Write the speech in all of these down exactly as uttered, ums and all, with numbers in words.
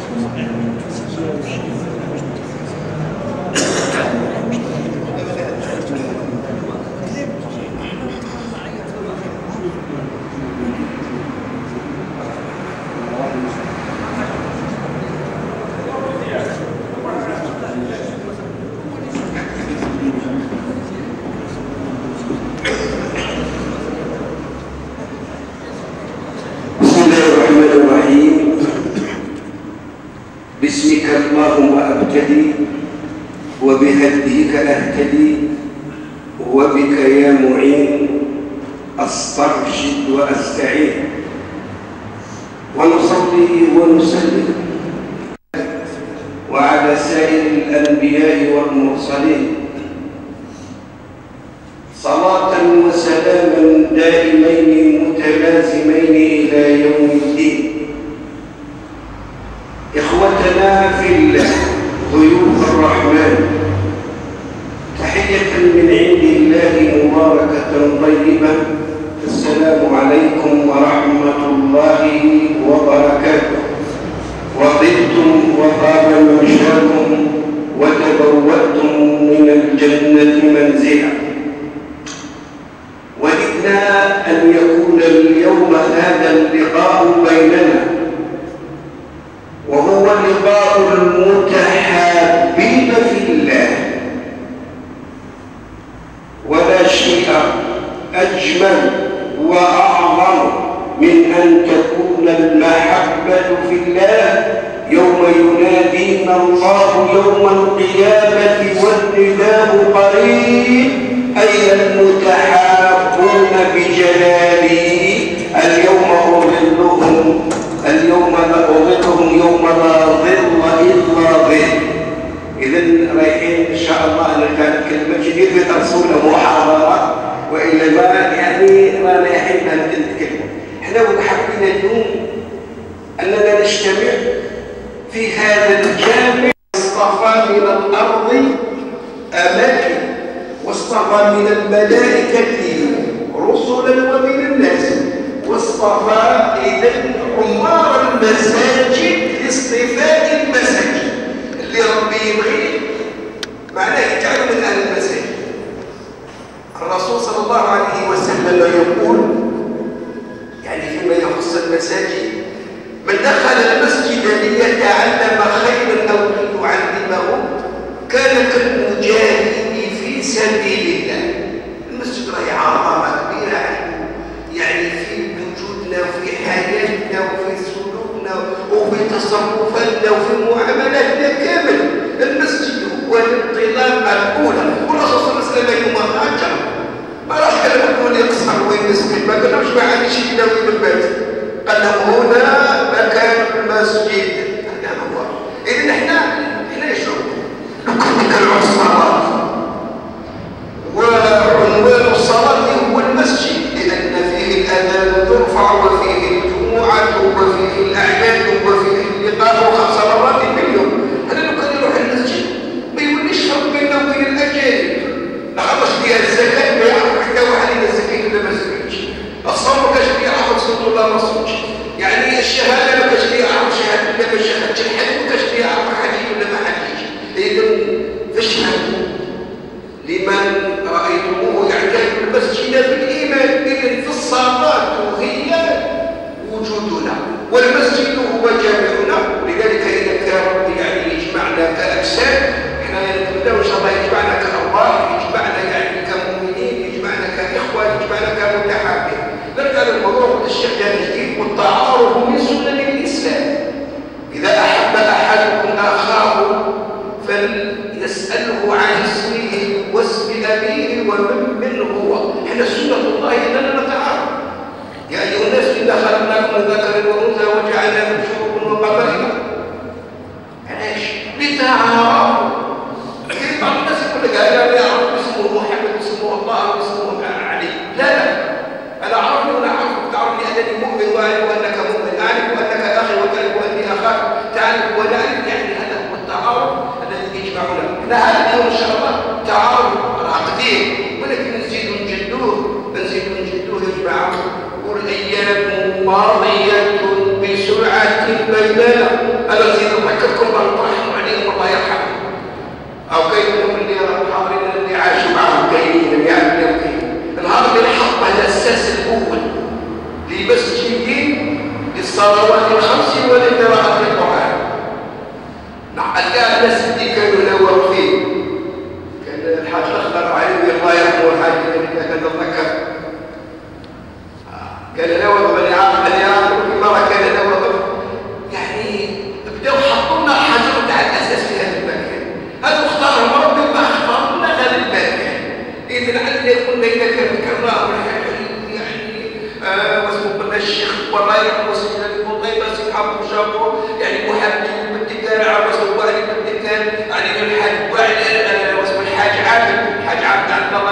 باسمك اللهم أبتدي وبهديك أهتدي وبك يا معين أسترشد وأستعين ونصلي ونسلم وعلى سائر الأنبياء والمرسلين صلاة وسلاما دائمين متلازمين إلى يوم الدين. إخوتنا في الله ضيوف الرحمن، تحية من عند الله مباركة طيبة. السلام عليكم ورحمة الله وبركاته. وطبتم وطاب ممشاكم وتبوأتم من الجنة منزلا. وددنا أن يكون اليوم هذا اللقاء بيننا، وهو لقاء المتحابين في الله. ولا شيء أجمل وأعظم من أن تكون المحبة في الله يوم ينادينا الله يوم القيامة والنداء قريب: أين المتحابون بجلالي اليوم أظلهم اليوم أظلهم يوم لا ظل إلا ظل. إذن رايحين إن شاء الله أنا كانت كلمة جديدة ترسول محاضرة، وإلا ما يعني رانا رايحين نتكلم. إحنا حابين اليوم أننا نجتمع في هذا الجامع. اصطفى من الأرض أماكن، واصطفى من الملائكة رسلا ومن الناس، واصطفى إذن عمار المساجد لاصطفاء المساجد. اللي ربي يبغيه معناه يجعله من أهل المساجد. الرسول صلى الله عليه وسلم يقول يعني فيما يخص المساجد: من دخل المسجد ليتعلم خيرا أو ليعلمه كان كالمجاهد في سبيل الله. المسجد راهي عظمة كبيرة يعني في وجودنا وفي حياتنا وفي سلوكنا وفي تصرفاتنا وفي معاملاتنا كامل. المسجد هو الانطلاقة الأولى. والرسول صلى الله عليه وسلم يوم هاجر ما راح قال لهم وين يقصر وين يسكن، ما قال لهمش ما عنديش كذا وين البيت، قال لهم هنا مكان المسجد. هذا هو. إذن احنا احنا شو كنت الصلاة وعنوان الصلاة هو المسجد، لأن فيه الأذان ترفع وفيه الجمعة وفيه الأعياد وفيه اللقاء خمس مرات في اليوم. هذا لو كان يروح المسجد ما يوليش ربنا وبين الأجانب. لخلص فيها الزكاة ما يعرف حتى واحد إذا الزكاة ولا ما زكاش. الصوم ما كاش اللي يعرف صوت ولا ما صومش. يعني الشهادة ما كاش اللي يعرف شهادة ولا ما شهادش. الحج ما كاش اللي يعرف حديث ولا ما حديث. إذن فاشهدوا لمن رأيتموه يعتاد المسجد بالإيمان. إذن في الصلاة هي وجودنا، والمسجد هو جامعنا. لذلك إذا كان ربي يعني يجمعنا كأجساد، احنا نتمنى إن شاء الله يجمعنا كأرواح، يجمعنا يعني كمؤمنين، يجمعنا كإخوة، يجمعنا كمتحابين. نرجع للموضوع الشيخ جديد: والتعارف من سنن الإسلام. إذا أحب أحدكم أخاه فليسأله عن اسمه واسم أبيه ومن من هو. احنا سنة الله إننا نتعارف. يا أيها الناس إنا خلقناكم من ذكر وأنثى وجعلناكم شعوبا وقبائل. علاش؟ لتعارفوا. لكن بعض الناس يقول لك هذا لا يعرف اسمه محمد واسمه الله واسمه علي. لا لا، أنا أعرفني وأنا أعرفك. تعرفني أنني مؤمن وأعرف أنك مؤمن، أعرف أنك أخي وتعرف أني أخاك، تعرف ونعرف. يعني هذا هو التعارف الذي يجمعنا. احنا هذا اليوم إن شاء الله تعارف عقدين، ولكن نزيد نجدوه نزيد نجدوه يا جماعة. والأيام ماضية بسرعة بيننا. أنا نزيد وشابو يعني محمد بالتكان عباس الوالي بالتكان علي بن الحاج وعلي واسمه الحاج عادل الحاج عبد الله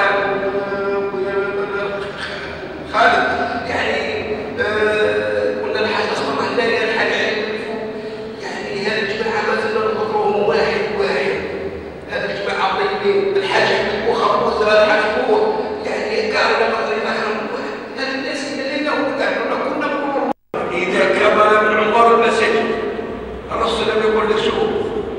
خالد يعني قلنا الحاج اصلا مهداني الحاج علي يعني هذا الجماعه ما زلنا نذكرهم واحد واحد هذا الجماعه طيبين الحاج احمد وخبوز الحاج فوق يعني كانوا نقدر نفهمهم هذا الناس اللي لهم كانوا كنا نقول اذا كمل من عمر المساجد الرسول يقول لك شوف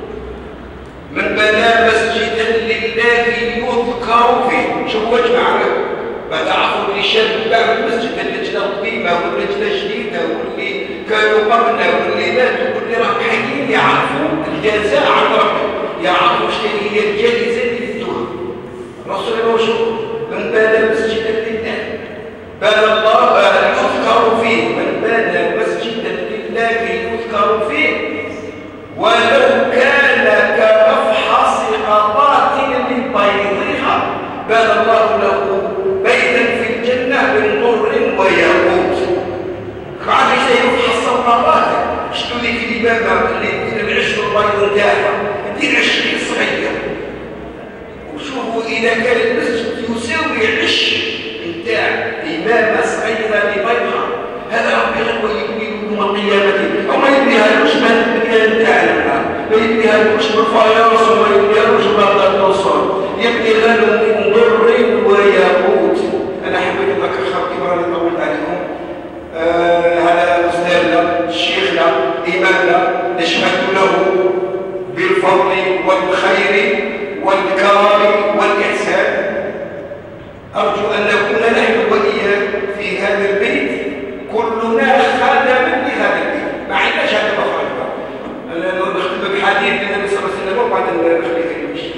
من بنى مسجدا لله يذكر فيه شوفوا يا جماعه بعد عرفوا اللي شاب باعوا المسجد اللجنه القديمه واللجنه الجديده واللي كانوا قبلنا واللي ماتوا واللي راهم حيين يعرفوا الجزاء عن ربهم يعرفوا شنو هي الجائزه اللي يدوها الرسول يقول شوف من بنى مسجدا لله بنى الله يذكر فيه من بنى مسجدا لله يذكر فيه ولو كان كمفحص قطات لبيضها بنى الله له بيتا في الجنه من ضر وياقوت عاد يفحص القطات شنو ذيك الامامه اللي العش البيض نتاعها دير عشرين صغير وشوفوا اذا كان المسجد يساوي عش نتاع امامه صغيره لبيضها هذا ربي غير يبني يوم القيامه او ما يبنيهالوش من البنيان نتاعنا ما يبنيهالوش بالفايروس وما يبنيهالوش بهذا الوصول يبني غير من ضر وياقوت. انا حبيت هذاك الخط كبر اللي طولت عليكم آه هذا استاذنا شيخنا امامنا نشهد له بالفضل والخير والكرم والاحسان. ارجو ان نكون نحن واياه في هذا البيت كلنا خادما لهذا البيت ما عندناش هذا مخرج انا نختم بحديث النبي صلى الله عليه وسلم وبعد نخلي المشي.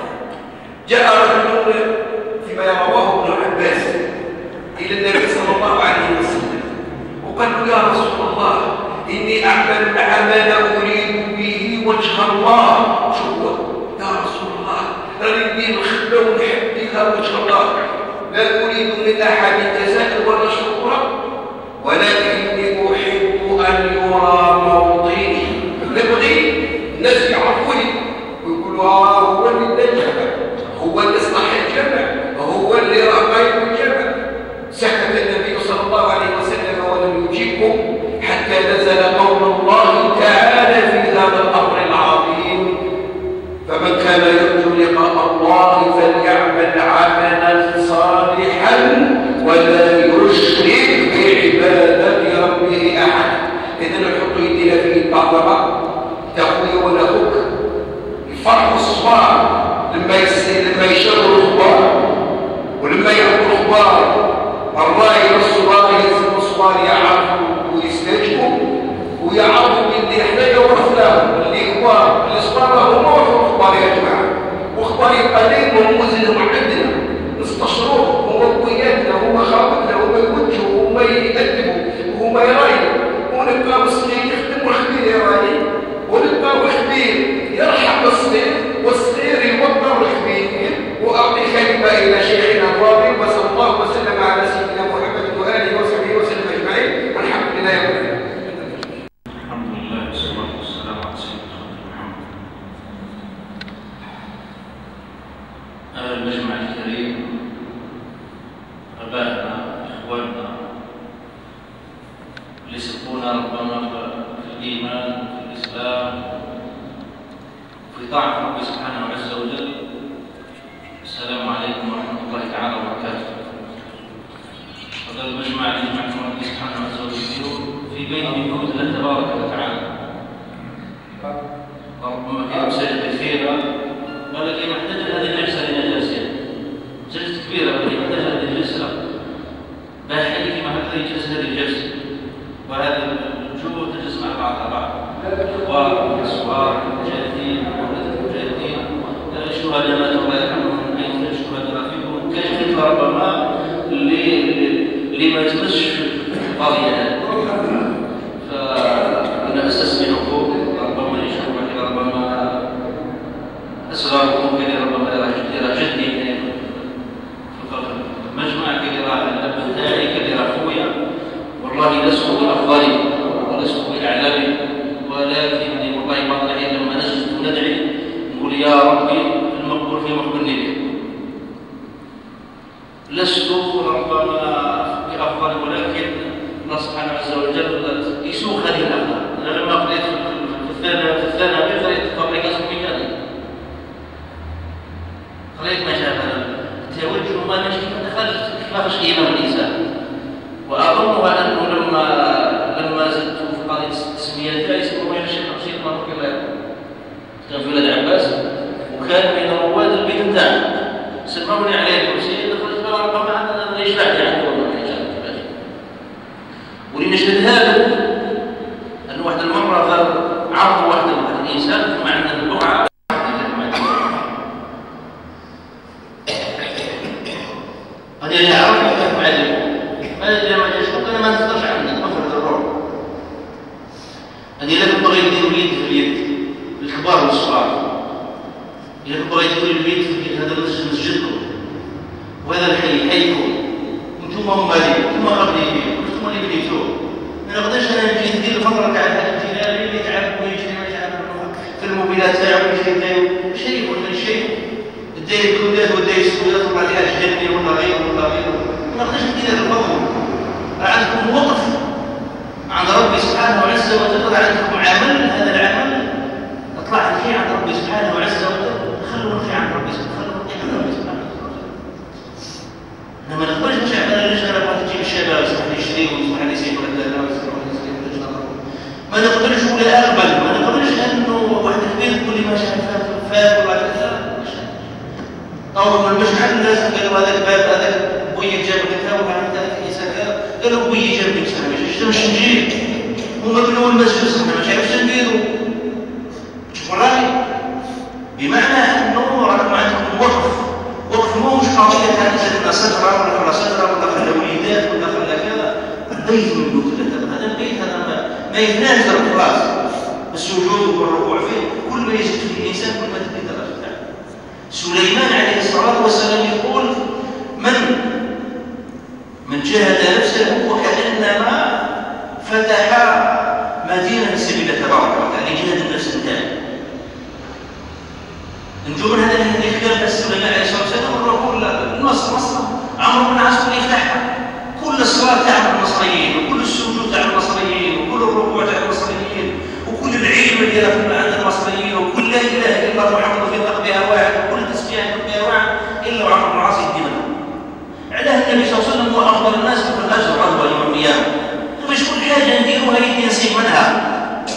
جاء رجل فيما رواه ابن عباس الى النبي صلى الله عليه وسلم وقال له يا رسول الله اني اعمل العمل اريد به وجه الله. شو هو يا رسول الله راني ندير الخدمه ونحب بها وجه الله لا اريد من احد جزاء ولا شكرا ولكني احب ان يرى موطني نبغي الناس يعرفوني ويقولوا اه هو اللي نجح هو اللي اصلح الجمع هو اللي رقى الجمع. سكت النبي صلى الله عليه وسلم ولم يجبهم حتى نزل قول الله تعالى في هذا الامر العظيم فمن كان يرجو لقاء الله فليعمل عملا صالحا ولا يشرك بعباده ربه احد. اذا نحط يدينا في بعض بعض تاخويا ولا اخوك يفرحوا الصغار لما لما يشربوا الخبار ولما ياكلوا الخبار الراي الصغار يلزم الصغار يعرفوا ويستجبوا ويعرفوا باللي احنا ورثناهم اللي كبار اللي صغار هما ورثوا الخبار يا جماعه وخبار يبقى لهم وزنهم عندنا نستشروهم هما قوياتنا هما خاوتنا هما يوجهوا هما يأدبوا هما يرايوا ونبقى الصغير يخدم والخبير يراي ونبقى الخبير يرحم الصغير والصغير يوقر الكبير. واعطي كلمه الى شيخنا الرابي وصلى الله وسلم على سيدنا محمد واله وصحبه وسلم اجمعين والحمد لله رب العالمين. الحمد لله والصلاه والسلام على سيدنا محمد. المجمع الكريم ابائنا اخواننا اللي سبقونا ربنا في الايمان وفي الاسلام في طاعة ربي سبحانه عز وجل. السلام عليكم ورحمة الله تعالى وبركاته. هذا المجمع اللي جمعكم ربي سبحانه عز وجل في بين بيوت الله تبارك وتعالى. وربما في مساجد كثيرة قال لك محتاج هذه الجلسة لنجاسة. مساجد كبيرة ولكن محتاج هذه الجلسة. باحث كما هكذا يجلس هذه الجلسة وهذه الوجوه تجلس مع بعضها بعض. الكبار والصغار المجاهدين والمجاهدين الشهداء ماتوا الله يرحمهم ايضا الشهداء فيكم كيف ربما اللي ما يتمسش في القضيه هذه فانا استسمعكم ربما يشوفوا ربما اصغركم كذا ربما يرى جدي مجمع كذا الاب بتاعي كذا خويا والله لست بالافضل ولست بالاعلام يقول يا ربي المقبول في مقبول النية، لست ربما بأفضل، ولكن الله سبحانه عز وجل يسوق هذه الأفضل. أنا لما قريت في الثانوي في الثانوي قريت فابريكاسيون ميكانيك، قريت ما شابه التوجه وما ماشي كيف دخلت كيفاش قيمة الإنسان. وأظنها أنه لما لما زدت في قضية التسمية جاء يسموه إلى الشيخ رشيد مبروك الله يرحمه، كان في ولاد عباس وكان من رواد البيت نتاعنا، سموني عليه الكرسي دخلت له ربما أنا ليش بعد عنده والله ما يشاء كيفاش. ولنشهد هذا أنه واحد المرة عرض واحد الإنسان مع أن البقعة قد يعرف كيف معلم ما يدري ما جاش أنا ما نقدرش عندك مفرد الروح. هذه لكم بغي يديروا اليد في اليد الكبار والصغار، إذا كنتوا يديروا اليد في اليد هذا مسجدكم وهذا الحي حيكم وانتم هم مالين انتم قبلي وانتم اللي بنيتوه. ما نقدرش انا نجي ندير الفتره تاع الحاج الجيلاني اللي يتعب ويجري ما يتعب في الموبيلات تاعو ويجري تاعو شيء ولا شيء الداير الكودات والداير السودات ولا الحاج جنبي ولا غيره ولا غيره. ما نقدرش ندير هذا الفضل. عندكم وقف عند ربي سبحانه عز وجل، عندكم عمل، هذا العمل اطلع فيه عند ربي سبحانه عز وجل، خلوا فيه عند ربي سبحانه وتعالى. لما نقدرش مش عندنا اللجنه لما تجيب الشباب يسمح لي يشتري ويسمح لي يسيب ولا لا ويسمح لي يسيب اللجنه. ما نقدرش ولا اقبل، ما نقدرش انه واحد كبير تقول لي ما شاف فات ولا كذا او المشحن لازم قالوا هذاك باب هذاك بوي جاب لك هو عند الانسان قالوا بوي جاب لك سنه مش نجيب هما بنوا المسجد صحنا ما عرفش نديروا. شوفوا الراي بمعنى انه راكم عندكم وقف، وقف مو مش قضيه هذه لنا ستره ولا خلا ستره ولا خلا وليدات ولا خلا كذا. البيت من بيوت الله، هذا البيت هذا ما, ما يفناش خلاص. السجود والركوع فيه كل ما يزيد في الانسان كل ما تزيد الدرجه تاعه. سليمان عليه الصلاه والسلام يقول من من جاهد نفسه وكانما فتح مدينه في سبيل الله تبارك وتعالى، جهاد النفس نتاعه. انتم من هذا الاختيار تاع سليمان عليه الصلاه والسلام الركوع النصر مصر عمرو بن العاص اللي يفتحها. كل الصلاه تاع المصريين وكل السجود تاع المصريين وكل الركوع تاع المصريين وكل العلم اللي عند المصريين وكل لا اله الا الله محمد في قلبها واحد وكل تسبيح في قلبها واحد الا وعمرو بن العاص يدينها. علاه النبي صلى الله عليه وسلم هو افضل الناس في الاجر عضوا يوم القيامه. مش كل حاجه نديروها يدي نسيب منها،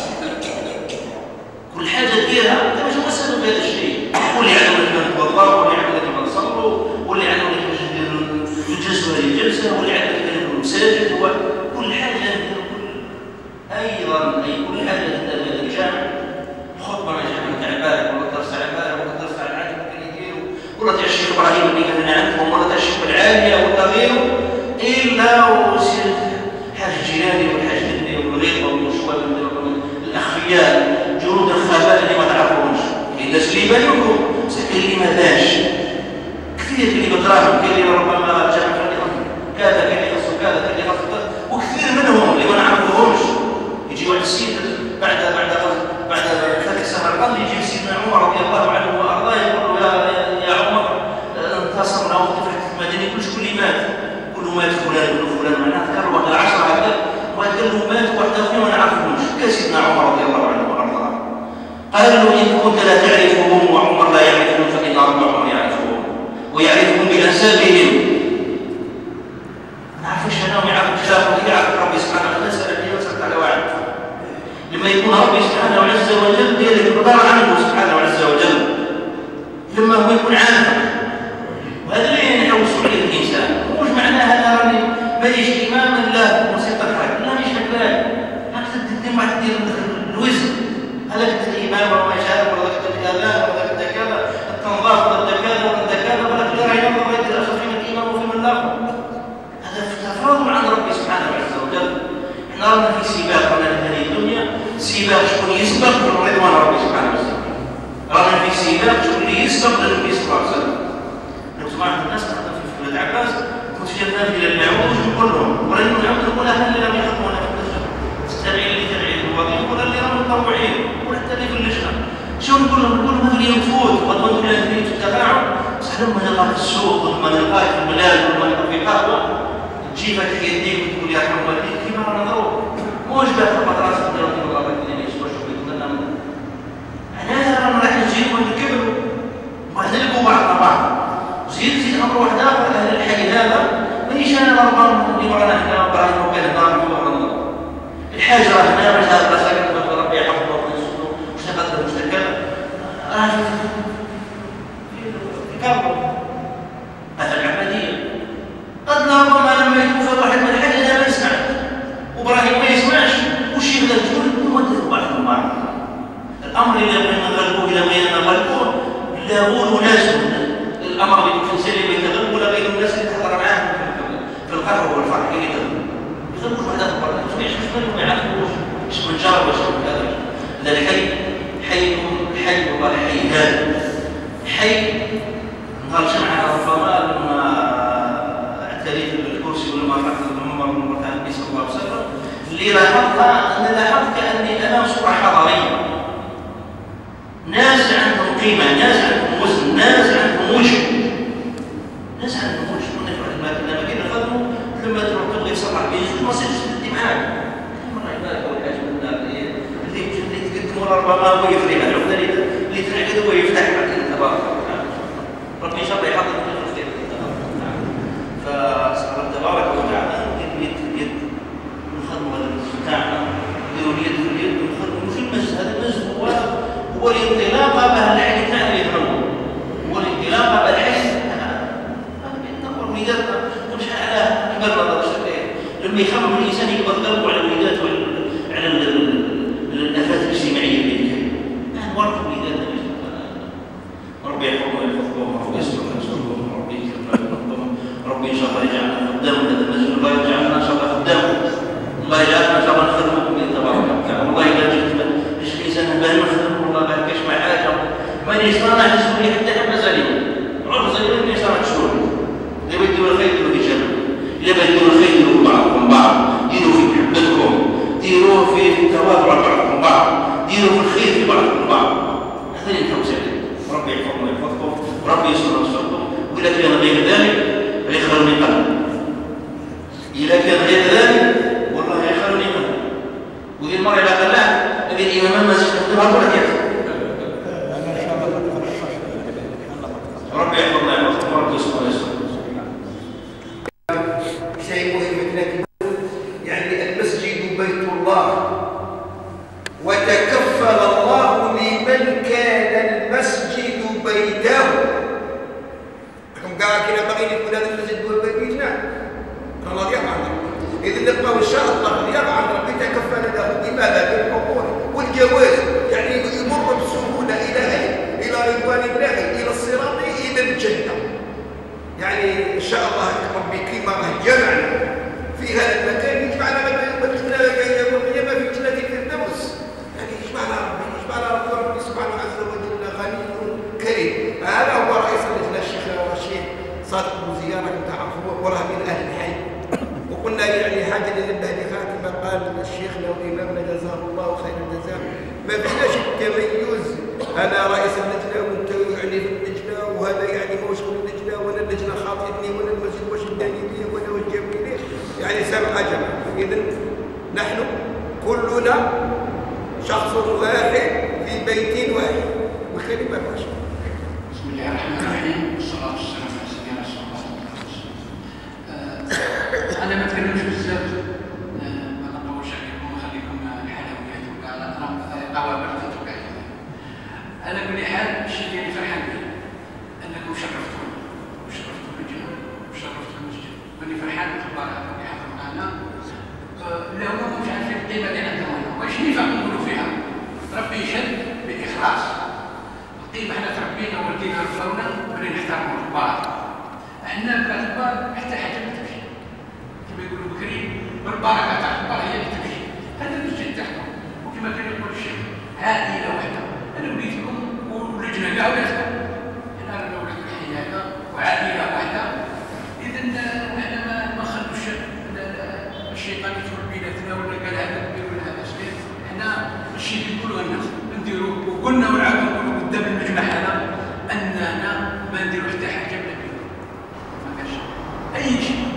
كل حاجه ديرها انت مش مسألة بهذا الشيء. واللي يعلم كيف نتوضا واللي يعلم كيف نصلوا واللي يعلم كيف نجلسوا هذه الجلسه واللي يعلم كيف نديروا المساجد، هو كل حاجه نديروا ايضا اي كل حاجه تندار هذا الجامع. الخطبه ما جامع تاع البارح ولا الدرس تاع البارح ولا الدرس تاع العالم ممكن يديروا ولا تاع الشيخ ابراهيم اللي كان عندهم ولا تاع الشيخ العاليه ولا غيره الا وسير الحاج الجيلاني والحاج الدنيا والغيره والشوال الاخفياء جنود الخباء اللي ما تعرفوهمش. كاين ناس اللي يبان لكم كاين اللي ما بانش كثير، كاين اللي بتراهم كاين اللي ربما جامع كذا كاين اللي خصو كذا كاين اللي خصو كذا، وكثير منهم اللي ما نعرفوهمش. يجي واحد السيد بعد بعد بعد ثلاث سنوات يجي سيدنا عمر رضي الله عنه وارضاه يقول له يا يا عمر انتصرنا وفتحت المدينه كل شكون اللي مات؟ كل مات فلان كل فلان معناها ذكر واحد العشره هكذا وقال له مات واحد اخوه ما نعرفوش. كان سيدنا عمر رضي الله عنه وارضاه قال له ان كنت لا تعرفهم وعمر لا يعرفهم فان ربهم يعرفهم ويعرفهم بانسابهم. ما نعرفوش انهم يعرفوا كتابه يعرف ربي سبحانه وتعالى. نسال عليه ونسال على واحد لما يكون ربي سبحانه عز وجل دير القدر عنه سبحانه عز وجل لما هو يكون عارف. وهذا اللي نحوسوا عليه الانسان. مش معناها انا راني مانيش اماما لا موسيقى الحق لا مش هكذا هكذا تدي ما تدير الوزن هذاك الامام وما شاء ولا كتب الاذان ولا كتب كذا التنظاف ولا كذا ولا كذا ولا كذا ينظر ويدير اخر في الامام وفي من الاخر. هذا تفاضل عن ربي سبحانه عز وجل. احنا رانا في سباق رانا في هذه الدنيا سباق شكون يسبق رضوان ربي سبحانه عز وجل. رانا في سباق شكون اللي يسبق للنبي صلى الله عليه وسلم. لو سمعت الناس تخدم في ولاد عباس كنت في الناس الى المعود وش نقول لهم؟ ولا نعود نقول اهل اللي لم يخدمونا في المسجد التابعين اللي تابعين الوظيفه ولا اللي راهم متطوعين ولا حتى اللي في اللجنه شو نقول لهم؟ نقول لهم هذول ينفوت وهذول اللي تتابعهم صح لهم من الله السوق ومن الله في الملاذ ومن في قهوه تجيب هذه يديك وتقول يا حرام والديك كيما نظروا موش بقى في المدرسه تقول والله بدي نعيش واش بغيت نعمل انا رانا راح نجيبوا ونكبروا وبعد نلقوا بعضنا بعض زيد زيد امر واحد اخر اهل الحي هذا مانيش انا ربما اللي ورانا هنا وبراهيم وكان هنا الحاجه راه هنا باش هذا ساكن ربي يحفظه ويرزقه واش تقدر واش تكذا راه في كابو هذا العمليه قد ربما لما يتوفى واحد من الحاجه هذا ما يسمع وابراهيم ما يسمعش وش يقدر تقول انتم واحد بعض الامر اذا بغينا نغلبوه اذا بغينا نغلبوه لا هو لازم الامر يكون سليم يتغلب ولا غير الناس اللي تحضر معاهم في القهوه والفرح اللي يتغلب يغلبوش واحد اخر ما يعرفوش منهم ما يعرفوش ايش من جار واش من هذا هذا الحي حي حي والله حي هذا حي نهار جمعه ربما لما اعتريت بالكرسي ولما رفعت المنبر من مرتاح النبي صلى الله عليه وسلم اللي لاحظتها ان لاحظت كاني امام صوره حضاريه ناس عندهم قيمه ناس عندهم وزن ناس عندهم وجه ناس عندهم وجه كنا في واحد المكان لما كنا نخدموا لما تروح تبغي تصلح بيجوز ما تصيرش تدي معاك الله يبارك اول حاجه من النار اللي اللي تقدموا ربما هو يفرغ العقده اللي تنعقد هو يفتح بعدين تبارك ربي ان شاء الله يحفظك من الخير فسأل تبارك وتعالى يد يد نخدموا هذا المسجد تاعنا نديروا اليد في اليد ونخدموا في المسجد هذا المسجد هو هو الانطلاقه به الحي تاعنا يتنور هو الانطلاقه به الحي نقول وليداتنا مش على كبر نظر الشكايه لما يخمم الانسان يقبض قلبه على وليداته على الافات الاجتماعيه اللي كاين نحن ورث وليداتنا ربي يحفظهم ويحفظهم ربي يسترهم ويسترهم ربي يكرمهم ربي ان شاء الله يجعلنا خدام هذا المسجد الله يجعلنا ان شاء الله خدام الله يجعلنا ان شاء الله نخدمكم باذن تبارك وتعالى والله اذا جيت باش الانسان باهي نخدم والله ما كاش مع حاجه مانيش صانع تسولي حتى حبه زليمه عرف زليمه مانيش صانع تشوف اذا بغيت ديروا الخير ديروا في جنب اذا بغيت ديروا الخير ديروا بعضكم بعض ديروا في محبتكم ديروا في التواضع بعضكم بعض ديروا في الخير في بعضكم بعض هذا اللي نحاول عليه ربي يحفظكم ويحفظكم وربي يستر ويستركم واذا كان غير ذلك فيخلوني قلب اذا كان غير ذلك والله يخلوني قلب وإذا المرء إذا قلعت هذه الإمامان ما سيستخدمها كل حياته ربي يحفظنا يحفظكم وربي يستر ويستركم شيء مهم لكن يعني المسجد بيت الله وتكفل الله لمن كان المسجد بيته قال كنا باغيين يكون هذا المسجد هو بيتنا الله يرحم اذا نبقاو ان شاء الله يرحم ربي تكفل له لماذا بالحقوق والجواز يعني يمر بسهوله الى اين الى رضوان الله الى الصراط الى الجنه يعني ان شاء الله ربي كما جمعنا في هذا المكان يجمعنا مجلسنا يوم القيامه في جنه الفردوس يعني يجمعنا ربي يجمعنا ربي سبحانه عز وجل غني كريم هذا هو رئيس اللجنه الشيخ الرشيد صادق ابو زياره كنت تعرفوه وراه من اهل الحي وقلنا يعني حاجه لله لخاتمه قال شيخنا وامامنا جزاه الله خير الجزاء ما فيناش التميز انا رئيس اللجنه وانت يعني في اللجنه وهذا يعني ما شغل اللجنه وانا اللجنه خاطبني وانا المسجد واش داني لي وانا واش جابني ليه يعني سامحه جماعه اذا نحن كلنا شخص واحد في بيت واحد وكلمه واحده. بسم الله الرحمن الرحيم والصلاه والسلام على سيدنا رسول الله. انا ما اتكلمش بزاف ما نطولش عليكم ونخليكم الحلويات وكاع قهوه بردت وكاع. انا كل حال الشيء اللي فرحان به انكم شرفتوني وشرفتوا اللجنه وشرفتوا المسجد ماني فرحان بالخبر اللي حضر معنا لا هما مش عارفين القيمه اللي عندهم واش ينفع نقولوا فيها ربي يشهد باخلاص القيمه حنا تربينا والدينا ربونا بلي نحترموا الكبار احنا ككبار حتى حاجه ما تمشي كما يقولوا بكري بالبركه تاع الكبار هي اللي تمشي هذا المسجد تاعهم وكما كان يقول الشيخ عائله واحده انا وليت لكم ولجنه كاع ولادكم انا انا ولد الحي هذا وعائله واحده اذا احنا ما ما نخلوش الشيطان يدخل بيناتنا ولا قال هذا نديروا هذا سبيل احنا الشيء اللي يقولوا الناس نديروا وقلنا ونعاودوا بد من المجمع هذا اننا ما نديروا حتى حاجه بلا ما كاش اي شيء